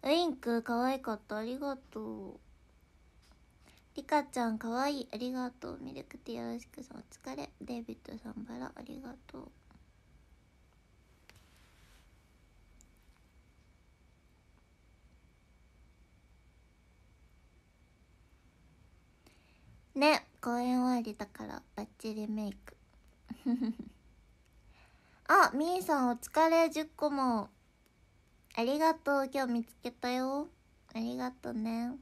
ウインク可愛かった、ありがとう。リカちゃん可愛い、ありがとう。ミルクティーよろしくさんお疲れ。デイビッドさんバラありがとうね。公演終わりだからバッチリメイクあ、みーさんお疲れ。10個もありがとう。今日見つけたよ。ありがとね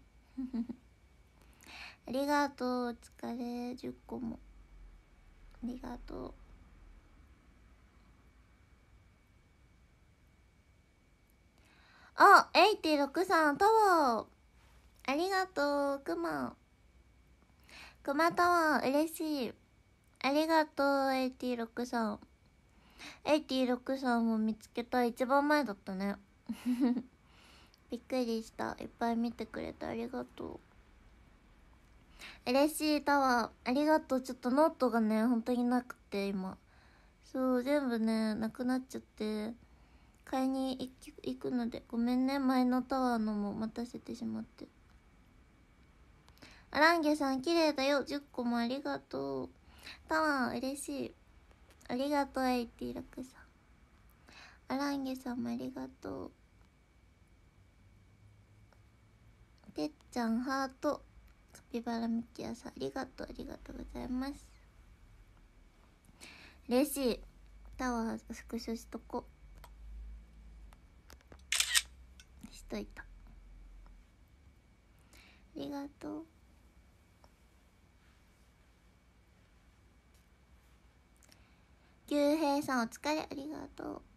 ありがとう。お疲れ。10個もありがとう。あ、86さんタワーありがとう。くまタワー嬉しい、ありがとう。86さん、86さんも見つけた。一番前だったねびっくりした。いっぱい見てくれてありがとう。嬉しい。タワーありがとう。ちょっとノートがね本当になくて、今そう全部ねなくなっちゃって買いに行くのでごめんね。前のタワーのも待たせてしまって。アランゲさん綺麗だよ。10個もありがとう。タワー嬉しい、ありがとう。86さん、アランゲさんもありがとう。てっちゃんハート。カピバラミキヤさんありがとう、ありがとうございます。嬉しい。タワースクショしとこしといた。ありがとう。牛平さんお疲れ、ありがとう。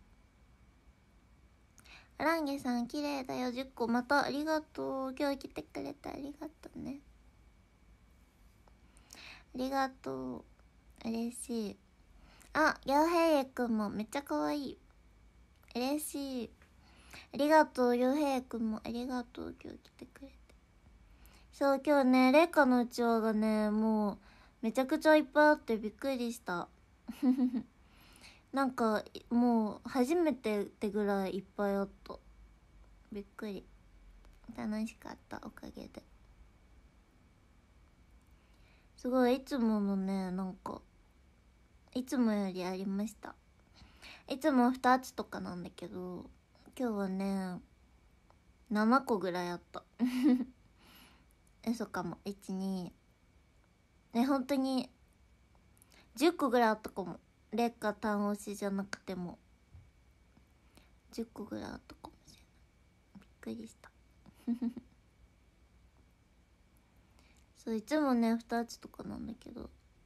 アランゲさん綺麗だよ。10個またありがとう。今日来てくれてありがとうね。ありがとう、嬉しい。あ、ヨウヘイくんもめっちゃ可愛い、嬉しい。ありがとう。ヨウヘイくんもありがとう。今日来てくれて。そう、今日ねレイカのうちわがねもうめちゃくちゃいっぱいあってびっくりしたなんかもう初めてってぐらいいっぱいあった。びっくり。楽しかった、おかげで。すごいいつものね、なんかいつもよりありました。いつも2つとかなんだけど今日はね7個ぐらいあった嘘かも。12ね、本当に10個ぐらいあったかも。劣化単押しじゃなくても10個ぐらいあったかもしれない。びっくりしたそう、いつもね2つとかなんだけど、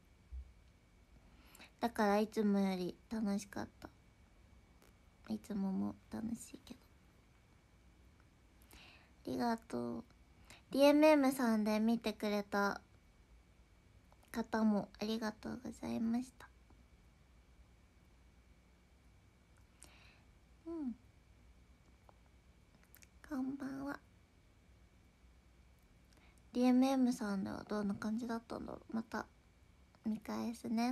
だからいつもより楽しかった。いつもも楽しいけど。ありがとう。 DMM さんで見てくれた方もありがとうございました。うん、こんばんは。 DMM さんではどんな感じだったんだろう。また見返すね。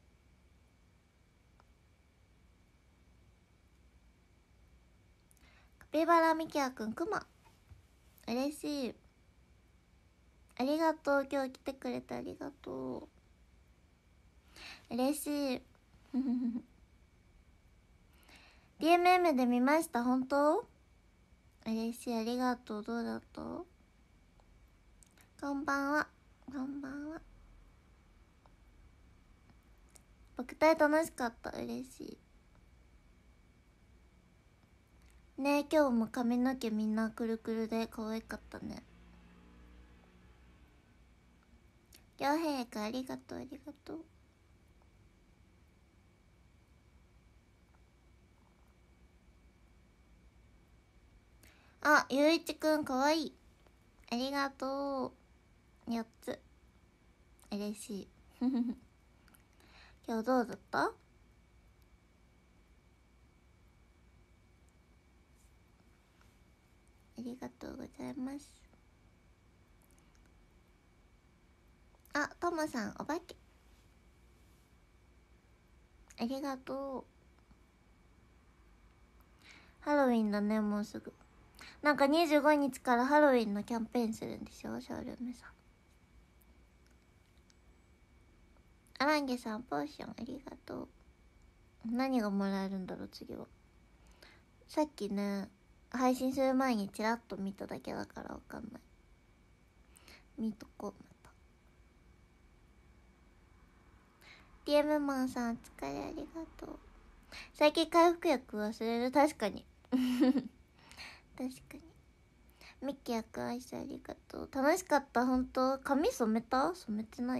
カピバラミキヤくん、くま嬉しい、ありがとう。今日来てくれてありがとう、嬉しいDMM で見ました。本当嬉しい、ありがとう。どうだった？こんばんは。こんばんは。僕体楽しかった。嬉しいね。今日も髪の毛みんなくるくるで可愛かったね。両陛下ありがとう、ありがとう。あ、ゆういちくんかわいい、ありがとう。4つ嬉しい今日どうだった？ありがとうございます。あ、ともさんお化けありがとう。ハロウィンだね、もうすぐ。 なんか25日からハロウィンのキャンペーンするんでしょ、ショールームさん。アランゲさんポーションありがとう。何がもらえるんだろう次は。さっきね配信する前にチラッと見ただけだからわかんない。見とこう。また DM マンさんお疲れありがとう。最近回復薬忘れる。確かに確かに。ミッキーくんアイスありがとう。楽しかった。本当髪染めた？染めてない？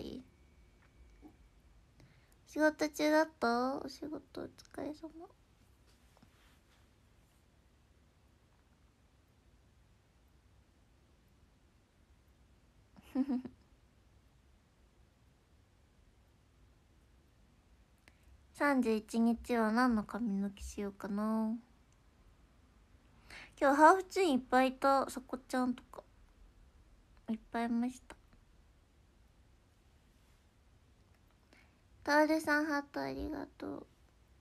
仕事中だった？お仕事お疲れ様31日は何の髪の毛しようかな。今日ハーフツインいっぱいいた。さこちゃんとかいっぱいいました。タールさんハートありがとう。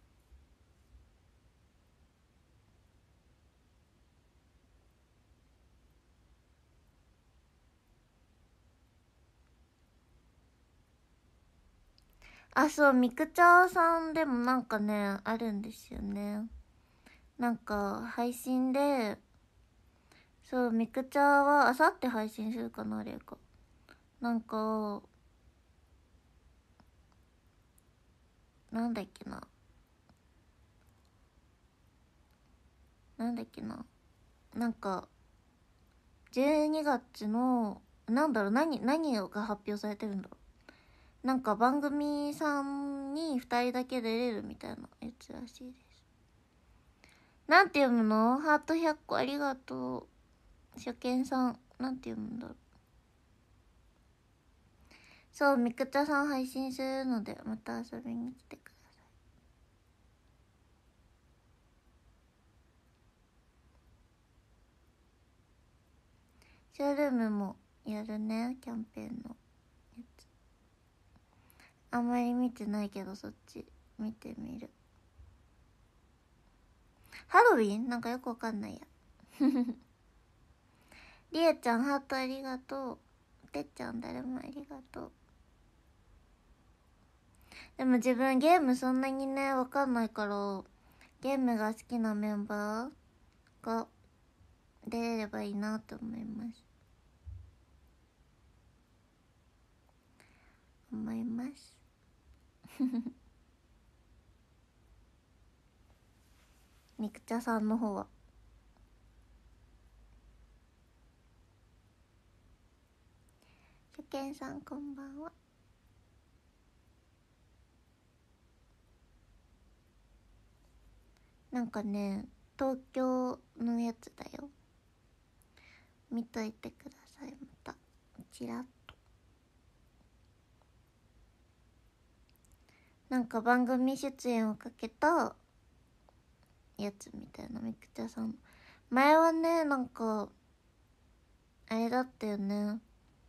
あ、そう、ミクチャーさんでもなんかねあるんですよね。なんか配信で、そう、ミクチャーはあさって配信するかな、あれか。なんかなんだっけな、なんか12月のなんだろう、何が発表されてるんだろう。なんか番組さんに2人だけ出れるみたいなやつらしいです。なんて読むの？ハート100個ありがとう。初見さんなんて読むんだろう。そう、みくちゃさん配信するのでまた遊びに来てください。ショールームもやるね、キャンペーンのやつ。あんまり見てないけどそっち見てみる。ハロウィンなんかよくわかんないやりえちゃんハートありがとう。てっちゃん誰もありがとう。でも自分ゲームそんなにねわかんないから、ゲームが好きなメンバーが出れればいいなと思いますみくちゃさんの方は。初見さんこんばんは。なんかね東京のやつだよ。見といてください。またちらっと。なんか番組出演をかけたやつみたいな。みくちゃさん前はねなんかあれだったよね、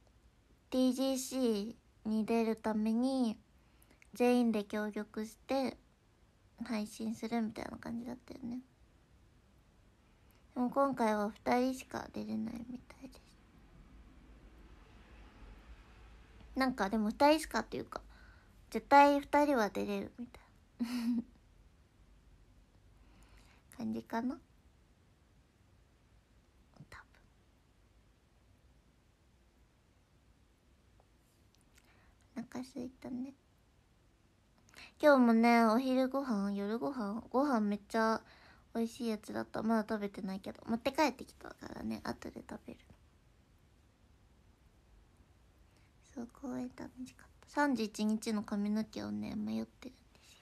TGC に出るために全員で協力して配信するみたいな感じだったよね。でも今回は2人しか出れないみたいです。なんかでも2人しかっていうか絶対2人は出れるみたいな感じかな多分。お腹すいたね。今日もねお昼ご飯夜ご飯めっちゃ美味しいやつだった。まだ食べてないけど持って帰ってきたからね、後で食べる。そう、公園楽しかった。31日の髪の毛をね迷ってるんです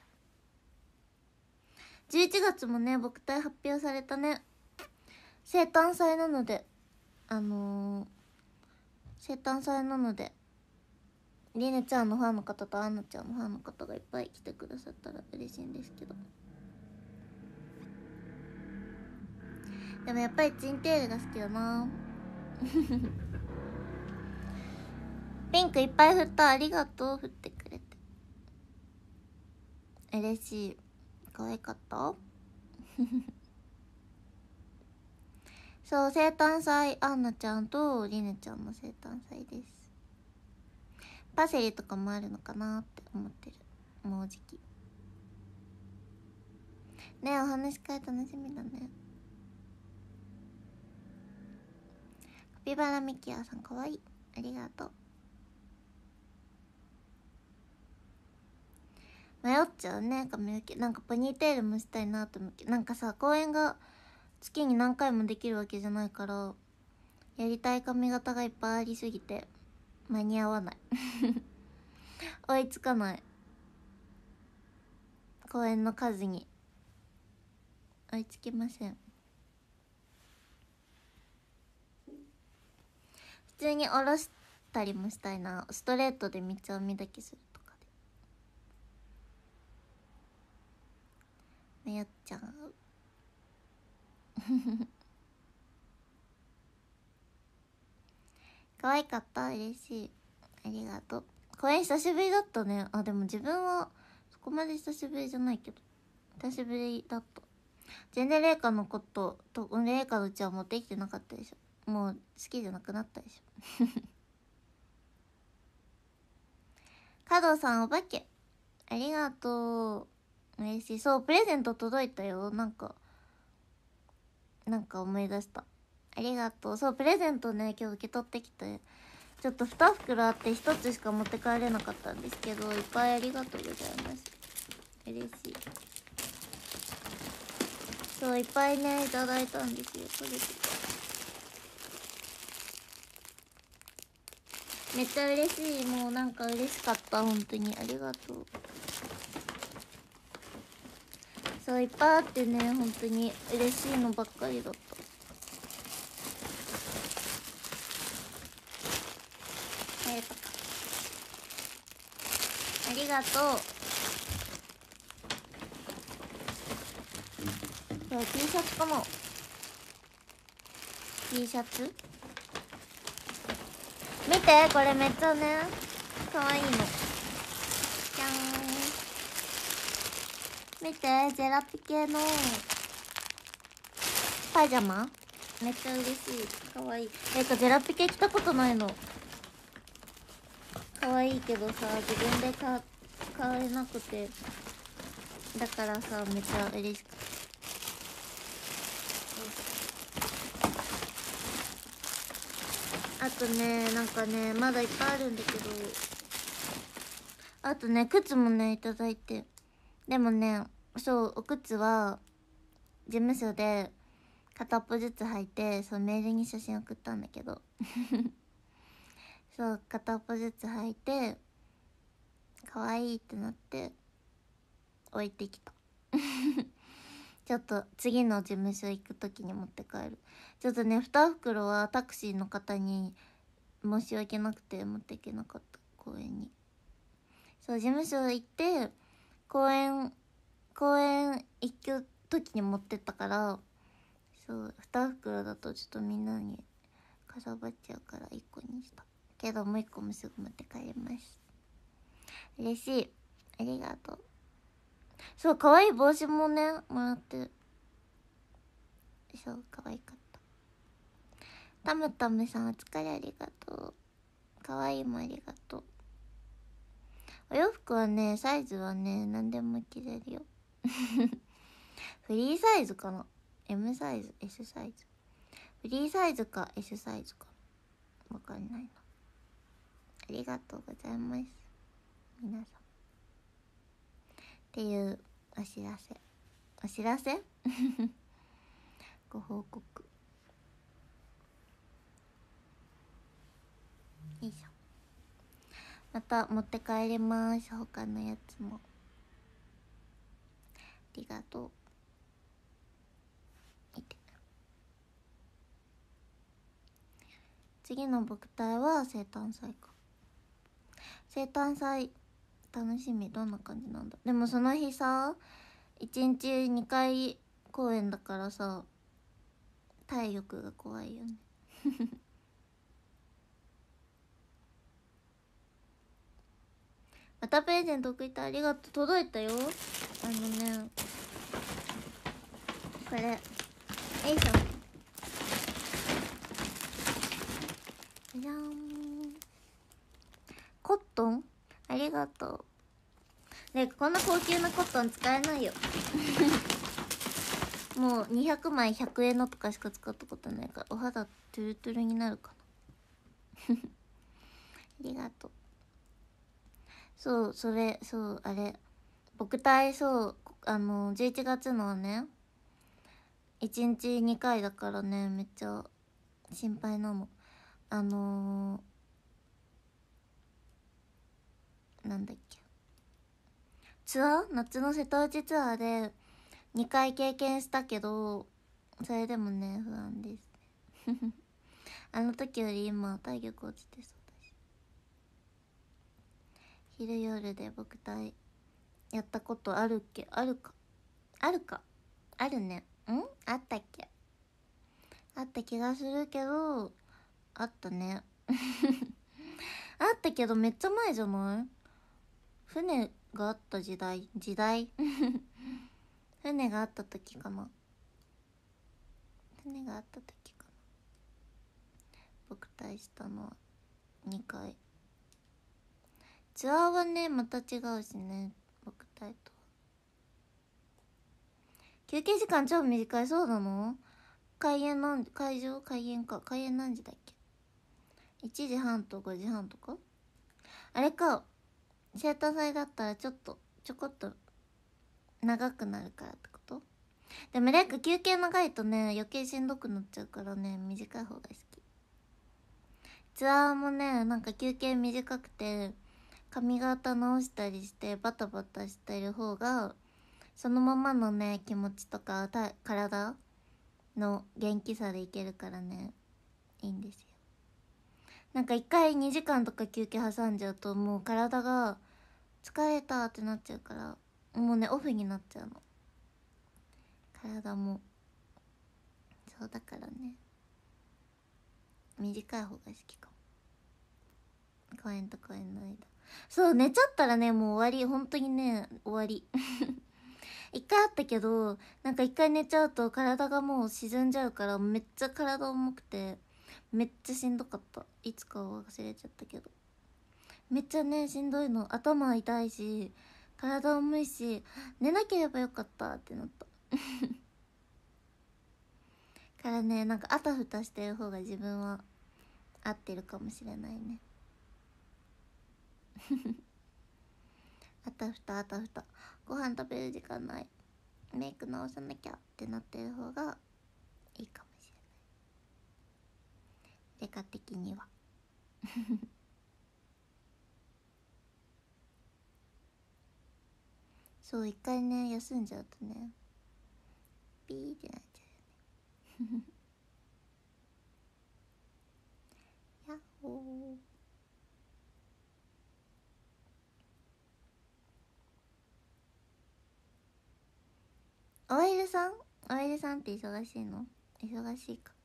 よ。11月もね僕体発表されたね。生誕祭なので生誕祭なのでりねちゃんのファンの方とあんなちゃんのファンの方がいっぱい来てくださったら嬉しいんですけど、でもやっぱりチンテールが好きだなピンクいっぱい振った。ありがとう、振ってくれて嬉しい。可愛かったそう、生誕祭、アンナちゃんとリネちゃんの生誕祭です。パセリとかもあるのかなって思ってる。もうじきねえ、お話し会楽しみだね。カピバラミキアさんかわいい、ありがとう。迷っちゃうね、髪の毛。なんかポニーテールもしたいなと思って、なんかさ、公演が月に何回もできるわけじゃないから、やりたい髪型がいっぱいありすぎて間に合わない追いつかない、公演の数に追いつきません。普通に下ろしたりもしたいな。ストレートで三つ編みだけするとかで迷っちゃう可愛かった、嬉しい、ありがとう。公演久しぶりだったね。あ、でも自分はそこまで久しぶりじゃないけど久しぶりだった。全然レイカのこととレイカのうちは持ってきてなかったでしょ。もう好きじゃなくなったでしょ加藤さん、お化けありがとう、嬉しい。そう、プレゼント届いたよ。なんか思い出した。ありがとう。そう、プレゼントね、今日受け取ってきて、ちょっと2袋あって1つしか持って帰れなかったんですけど、いっぱいありがとうございます。嬉しい。そう、いっぱいねいただいたんですよ。これでめっちゃ嬉しい。もうなんか嬉しかった、本当にありがとう。そう、いっぱいあってね、本当に嬉しいのばっかりだった。ありがとう。そう、T シャツかな。 T シャツ見て、これめっちゃねかわいいの。じゃーん、見て、ジェラピ系のパジャマ、めっちゃ嬉しい、かわいい。ジェラピ系着たことないの。かわいいけどさ、自分で買えなくて、だからさ、めっちゃ嬉しかった。あとね、なんかね、まだいっぱいあるんだけど、あとね、靴もねいただいて。でもね、そう、お靴は事務所で片っぽずつ履いて、そう、メールに写真送ったんだけどそう、片っぽずつ履いて可愛いってなって置いてきたちょっと次の事務所行く時に持って帰る。ちょっとね、2袋はタクシーの方に申し訳なくて持っていけなかった、公園に。そう、事務所行って公園行く時に持ってったから、そう、2袋だとちょっとみんなにかさばっちゃうから1個にしたけど、もう1個もすぐ持って帰ります。嬉しい、ありがとう。そう、可愛い帽子もねもらって、そう、可愛かった。タムタムさん、お疲れ、ありがとう。可愛いもありがとう。お洋服はね、サイズはね何でも着れるよフリーサイズかな、 M サイズ、 S サイズ、フリーサイズか S サイズかわかんないな。ありがとうございます皆さん。っていうお知らせご報告。よいしょ。また持って帰ります、他のやつも。ありがとう。次の僕隊は生誕祭か。生誕祭楽しみ。どんな感じなんだ。でもその日さ、1日2回公演だからさ、体力が怖いよねまたプレゼント送りたい、ありがとう。届いたよ。これ、よいしょ。 じゃん。コットンありがとう。ね、こんな高級なコットン使えないよもう200枚100円のとかしか使ったことないから、お肌トゥルトゥルになるかなありがとう。そう、それ、そう、あれ僕体、そう、11月のね1日2回だからね、めっちゃ心配なの。なんだっけ、ツアー、夏の瀬戸内ツアーで2回経験したけど、それでもね不安ですねあの時より今体力落ちてそうだし、昼夜で僕体やったことあるっけ、あるかあるかあるね、あったっけ、あった気がするけど、あったねあったけどめっちゃ前じゃない？船があった時代船があった時かな、船があった時かな。僕対したのは2回。ツアーはねまた違うしね、僕対とは。休憩時間超短い。そうなの？開演何時、会場開演か、開演何時だっけ、1時半と5時半とか。あれか、生誕祭だったらちょこっと長くなるからってこと。でもなんか休憩長いとね余計しんどくなっちゃうからね、短い方が好き。ツアーもねなんか休憩短くて髪型直したりしてバタバタしてる方がそのままのね気持ちとか体の元気さでいけるからね、いいんですよ。なんか1回2時間とか休憩挟んじゃうともう体が疲れたってなっちゃうから、もうねオフになっちゃうの体も。そうだからね短い方が好きかも、公演と公演の間。そう、寝ちゃったらねもう終わり、本当にね終わり一回あったけど、なんか一回寝ちゃうと体がもう沈んじゃうからめっちゃ体重くてめっちゃしんどかった。いつかは忘れちゃったけど、めっちゃねしんどいの。頭痛いし体重いし、寝なければよかったってなったからね、なんかあたふたしてる方が自分は合ってるかもしれないねあたふたあたふた、ご飯食べる時間ない、メイク直さなきゃってなってる方がいいかもしれない、デカ的にはそう、一回ね休んじゃうとねピーってなっちゃうよねやっほー。OL さんって忙しいの？忙しいか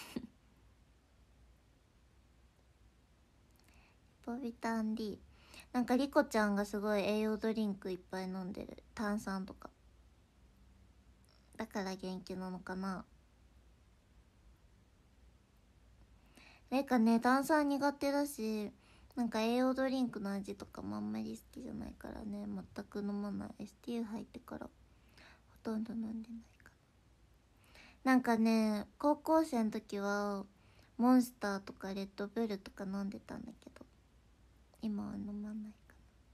ポビタン D、 なんかリコちゃんがすごい栄養ドリンクいっぱい飲んでる、炭酸とかだから元気なのかな。なんかね炭酸苦手だし、なんか栄養ドリンクの味とかもあんまり好きじゃないからね全く飲まない。 STU 入ってからほとんど飲んでないかな。なんかね高校生の時はモンスターとかレッドブルとか飲んでたんだけど今は飲まないか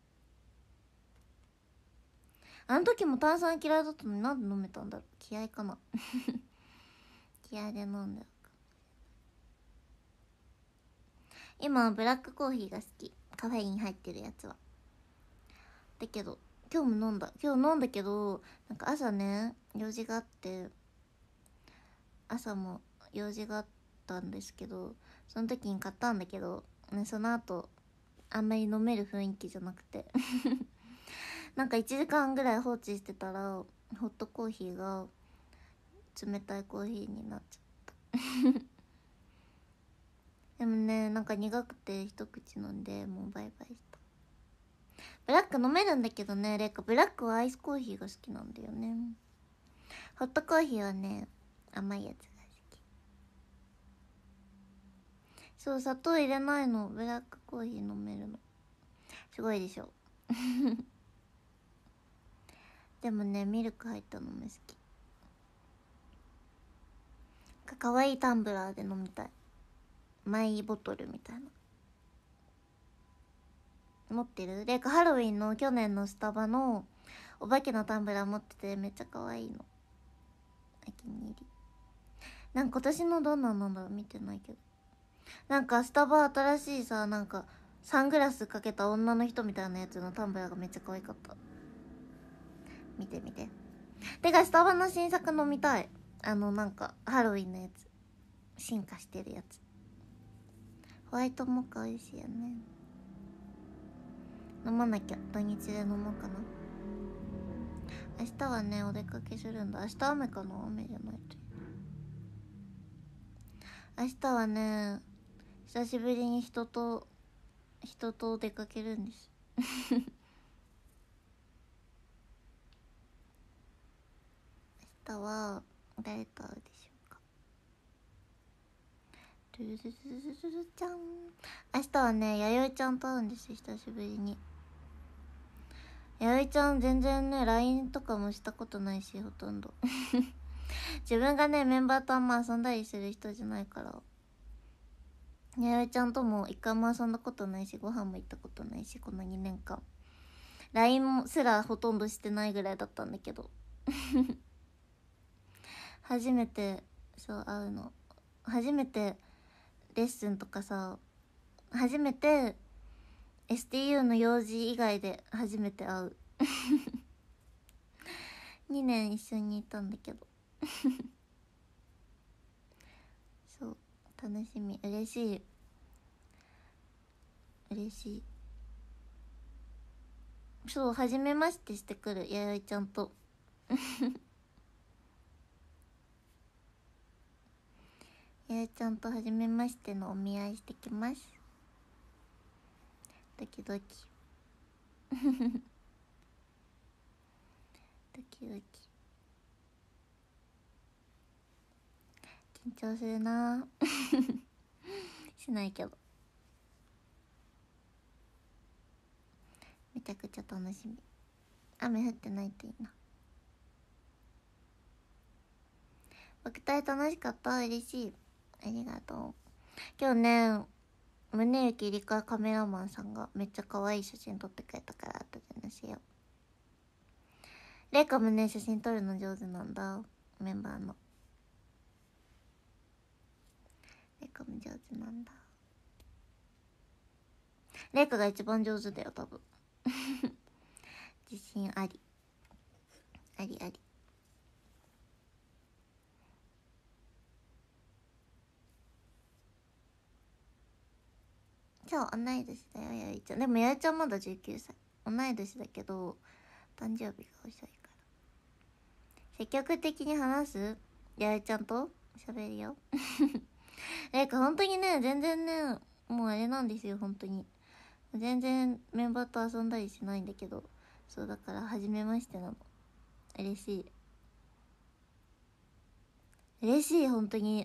な。あの時も炭酸嫌いだったのになんで飲めたんだろう、気合いかな気合いで飲んだよ。今はブラックコーヒーが好き、カフェイン入ってるやつは。だけど今日飲んだけど、なんか朝ね用事があって、朝も用事があったんですけど、その時に買ったんだけど、ね、その後あんまり飲める雰囲気じゃなくてなんか1時間ぐらい放置してたらホットコーヒーが冷たいコーヒーになっちゃったでもねなんか苦くて一口飲んでもうバイバイした。ブラック飲めるんだけどね、レイカブラックはアイスコーヒーが好きなんだよね。ホットコーヒーはね甘いやつが好き。 そう、砂糖入れないの。ブラックコーヒー飲めるの。すごいでしょ。でもね、ミルク入ったのも好き。かわいいタンブラーで飲みたい。マイボトルみたいな。持ってる？でハロウィンの去年のスタバのお化けのタンブラー持っててめっちゃ可愛いの。お気に入り。なんか今年のどんなんなんだろう、見てないけど。なんかスタバ新しいさ、なんかサングラスかけた女の人みたいなやつのタンブラーがめっちゃ可愛かった。見てみて。てかスタバの新作飲みたい。なんかハロウィンのやつ、進化してるやつ。ホワイトモカ美味しいよね。飲まなきゃ。土日で飲もうかな。明日はねお出かけするんだ。明日雨かな？雨じゃないといい。明日はね久しぶりに人と出かけるんです。明日は誰と会うでしょうか。トゥルルルルルちゃん。明日はね弥生ちゃんと会うんですよ、久しぶりに。弥生ちゃん全然ね LINE とかもしたことないし、ほとんど自分がねメンバーとあんま遊んだりする人じゃないから、弥生ちゃんとも一回も遊んだことないし、ご飯も行ったことないし、この2年間 LINE もすらほとんどしてないぐらいだったんだけど初めてそう会うの。初めてレッスンとかさ、初めて STU の用事以外で初めて会う2年一緒にいたんだけどそう楽しみ。嬉しい嬉しい。そう初めましてしてくる、弥生ちゃんと弥生ちゃんと初めましてのお見合いしてきます。ドキドキドキドキ緊張するなしないけどめちゃくちゃ楽しみ。雨降ってないといいな。爆体楽しかった。嬉しい、ありがとう。今日ね宗行理科カメラマンさんがめっちゃ可愛い写真撮ってくれたから後でのしよう。レイカもね写真撮るの上手なんだ、メンバーの。レイカも上手なんだ。レイカが一番上手だよ多分自信ありありあり。そう同い年だよ、やいちゃん。でもやいちゃんまだ19歳。同い年だけど誕生日が遅いから。積極的に話すやいちゃんと喋るよ本当にね全然ねもうあれなんですよ、本当に全然メンバーと遊んだりしないんだけど、そうだから初めましてなの。嬉しい嬉しい本当に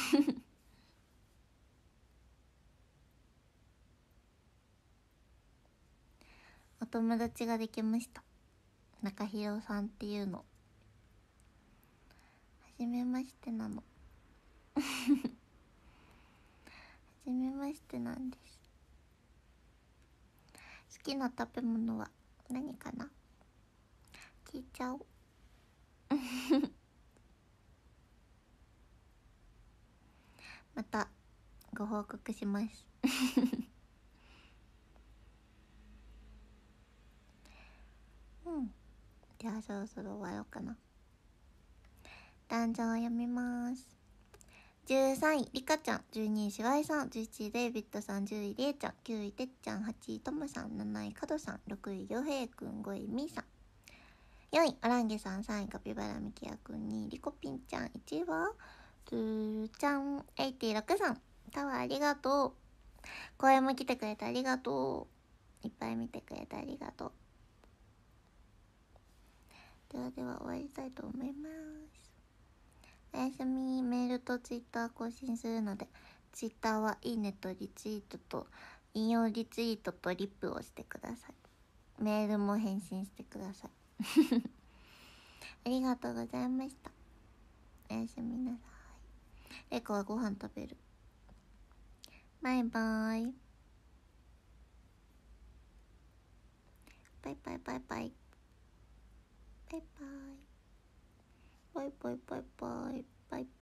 お友達ができました、中広さんっていうの。初めましてなの初めましてなんです。好きな食べ物は何かな、聞いちゃおうまたご報告しますうんじゃあそろそろ終わろうかな。壇上を読みます。13位リカちゃん、12位しわいさん、11位デイビッドさん、10位りえちゃん、9位てっちゃん、8位ともさん、7位かどさん、6位りょうへいくん、5位みーさん、4位オランゲさん、3位カピバラみきやくん、2位リコピンちゃん、1位はつーちゃん、86さん。タワーありがとう。声も来てくれてありがとう。いっぱい見てくれてありがとう。ではでは終わりたいと思います。おやすみ。メールとツイッター更新するのでツイッターはいいねとリツイートと引用リツイートとリップをしてください。メールも返信してください。ありがとうございました。おやすみなさい。エコはご飯食べる。バイバーイ。バイバイバイバイ。バイバイ。バイバイバイバイ。バイバイ。